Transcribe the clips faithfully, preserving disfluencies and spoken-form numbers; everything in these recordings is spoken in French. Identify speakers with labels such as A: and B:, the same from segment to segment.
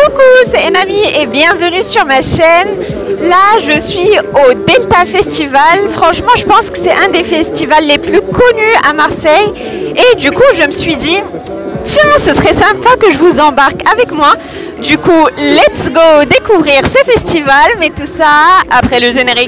A: Coucou, c'est Enami et bienvenue sur ma chaîne. Là, je suis au Delta Festival. Franchement, je pense que c'est un des festivals les plus connus à Marseille. Et du coup, je me suis dit, tiens, ce serait sympa que je vous embarque avec moi. Du coup, let's go découvrir ce festival, mais tout ça après le générique.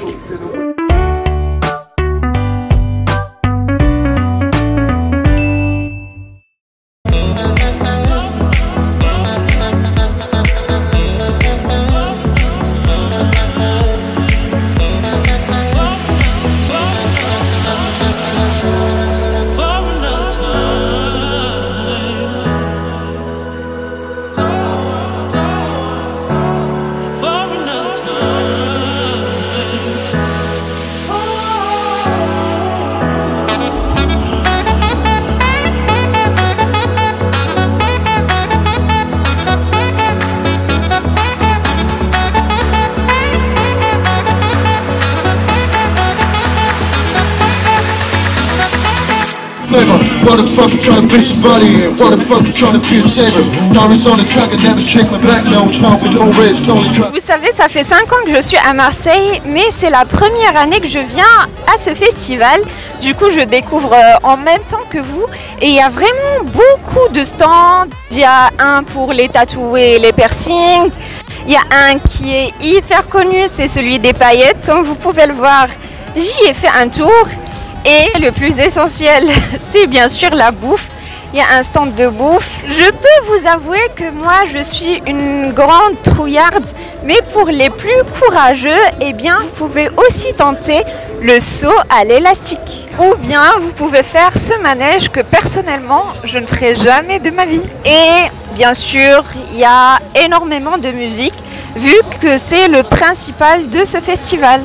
B: What the fuck you trying to be somebody and what the fuck you trying to be a saver. Diamonds on the track and never check my back. No time for no rest, only track.
A: Vous savez, ça fait cinq ans que je suis à Marseille, mais c'est la première année que je viens à ce festival. Du coup, je découvre en même temps que vous. Et il y a vraiment beaucoup de stands. Il y a un pour les tatoués et les piercings. Il y a un qui est hyper connu, c'est celui des paillettes. Comme vous pouvez le voir, j'y ai fait un tour. Et le plus essentiel, c'est bien sûr la bouffe. Il y a un stand de bouffe. Je peux vous avouer que moi, je suis une grande trouillarde. Mais pour les plus courageux, eh bien, vous pouvez aussi tenter le saut à l'élastique. Ou bien, vous pouvez faire ce manège que personnellement, je ne ferai jamais de ma vie. Et bien sûr, il y a énormément de musique, vu que c'est le principal de ce festival.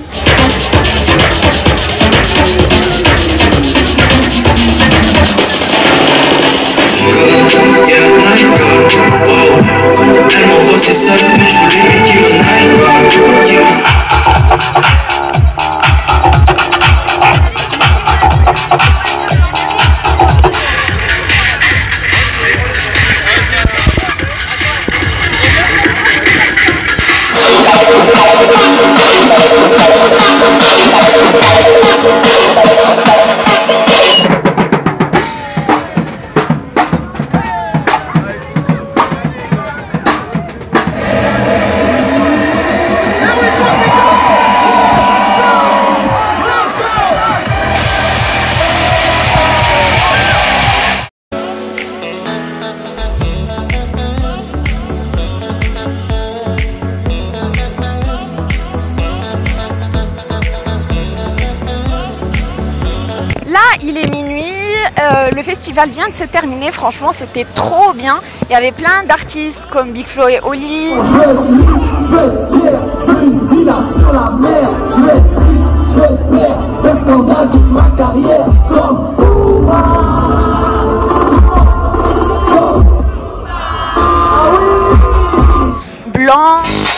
C: Elle m'envoie ses selfies mais je voulais une qui me night.
A: Là, il est minuit, euh, le festival vient de se terminer, franchement c'était trop bien. Il y avait plein d'artistes comme Big Flo et Oli.
D: Je vais je vais fier, je veux une villa sur la mer. Je vais être riche, je vais être père, c'est scandale toute ma carrière. Comme
A: Blanc.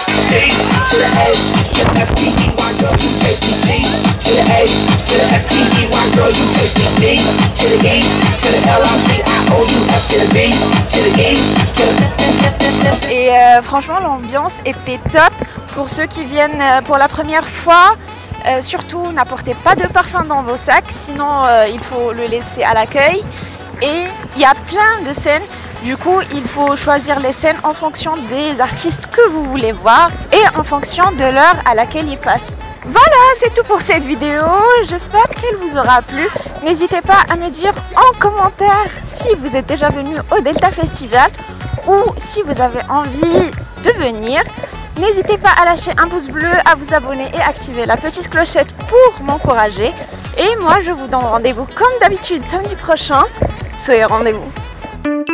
A: Et euh, franchement l'ambiance était top. Pour ceux qui viennent euh, pour la première fois, euh, surtout n'apportez pas de parfum dans vos sacs, sinon euh, il faut le laisser à l'accueil. Et il y a plein de scènes, du coup il faut choisir les scènes en fonction des artistes que vous voulez voir et en fonction de l'heure à laquelle ils passent. Voilà, c'est tout pour cette vidéo, j'espère qu'elle vous aura plu. N'hésitez pas à me dire en commentaire si vous êtes déjà venu au Delta Festival ou si vous avez envie de venir. N'hésitez pas à lâcher un pouce bleu, à vous abonner et activer la petite clochette pour m'encourager. Et moi je vous donne rendez-vous comme d'habitude samedi prochain. Soyez au rendez-vous.